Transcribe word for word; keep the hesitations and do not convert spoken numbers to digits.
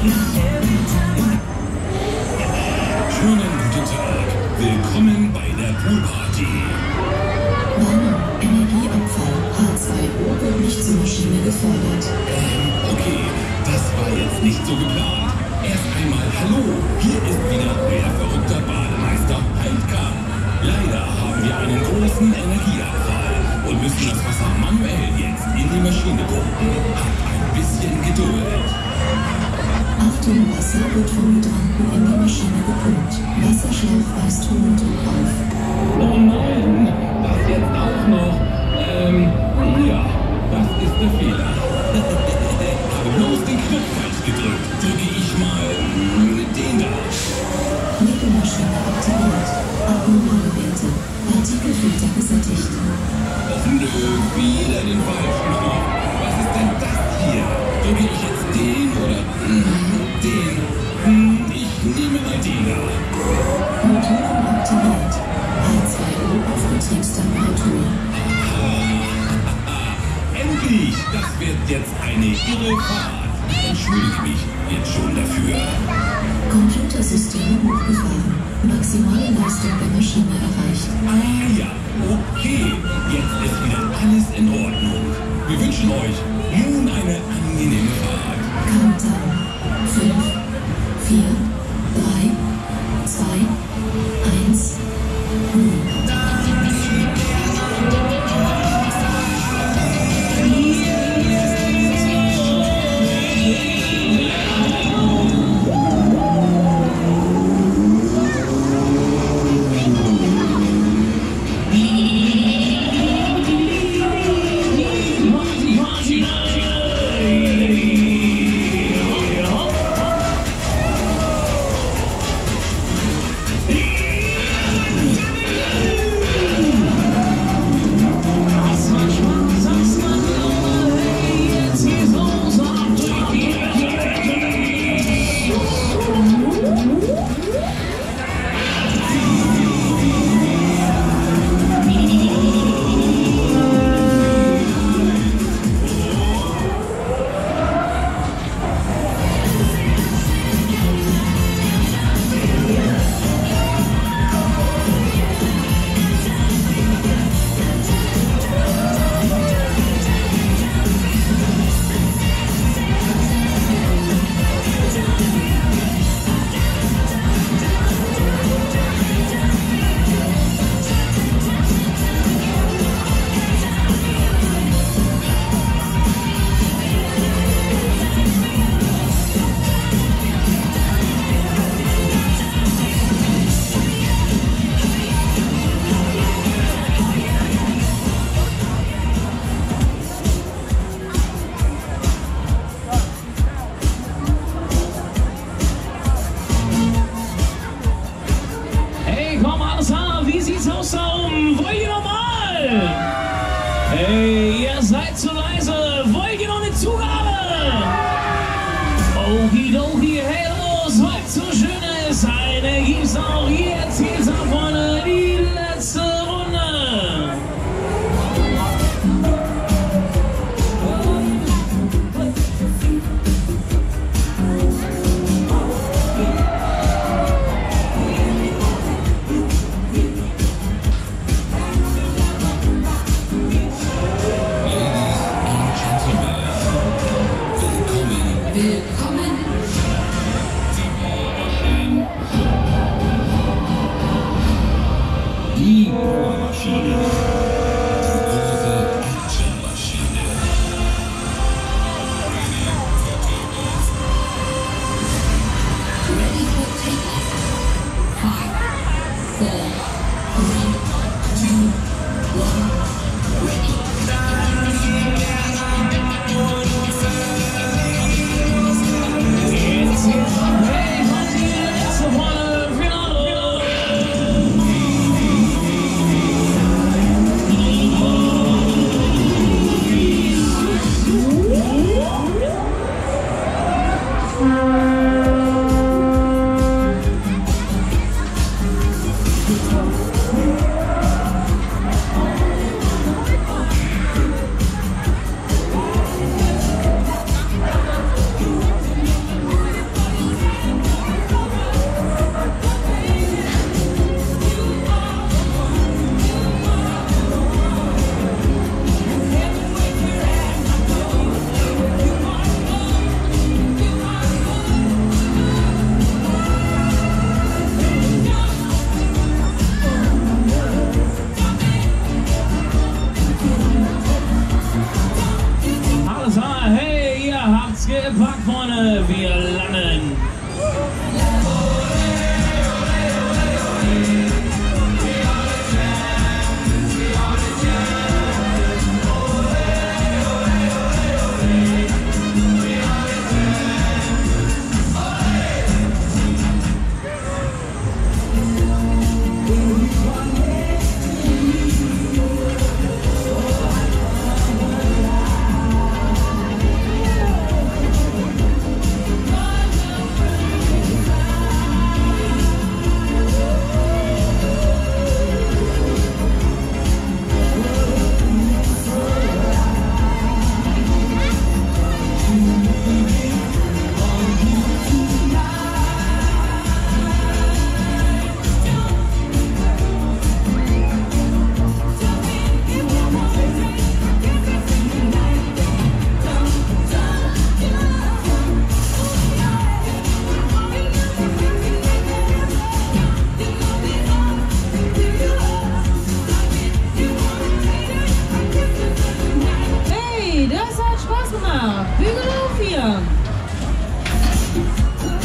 Schönen guten Tag. Willkommen bei der Poolparty. Warnung, Energieabfall. H zwei O wird nicht zur Maschine gefördert. Ähm, okay, das war jetzt nicht so geplant. Erst einmal hallo, hier ist wieder euer verrückter Bademeister Heidkamp. Leider haben wir einen großen Energieabfall und müssen das Wasser manuell jetzt in die Maschine pumpen. Habt ein bisschen Geduld. Achtung, Wasser wird vom Hydranten in die Maschine gepumpt. Wasserschlauch weist hohen Druck auf. Oh nein, das jetzt auch noch. Ähm, ja, das ist der Fehler. Habe bloß den Knopf falsch gedrückt. Drücke ich mal mit den da. Nebelmaschine aktiviert. Abnormale Werte. Partikelfilter gesättigt. Och nö, wieder den falschen Knopf. Was ist denn das hier? Drücke ich jetzt den oder mm, den? Hm, ich nehme mal den da. Motoren aktiviert. H zwei O auf Betriebstemperatur. Endlich! Das wird jetzt eine irre Fahrt. Entschuldige mich jetzt schon dafür. Computersysteme hochgefahren. Maximale Leistung der Maschine erreicht. Ah ja, okay. Jetzt ist wieder alles in Ordnung. Wir wünschen euch nun eine angenehme Fahrt. Countdown. fünf, vier, drei, zwei, eins, null. Hey, ihr seid zu leise. Wollt ihr noch eine Zugabe? Okidoki, hey los, weil's so schön ist. Eine gibt's auch hier. Erzähl's nach vorne, die letzte Runde. Die Powermaschine. Die große Actionmaschine. Ready for takeoff. Five, four, three, two, one, ready. Jetzt geht's ab. Hey, kommt die letzte Runde, Finale. Rennen.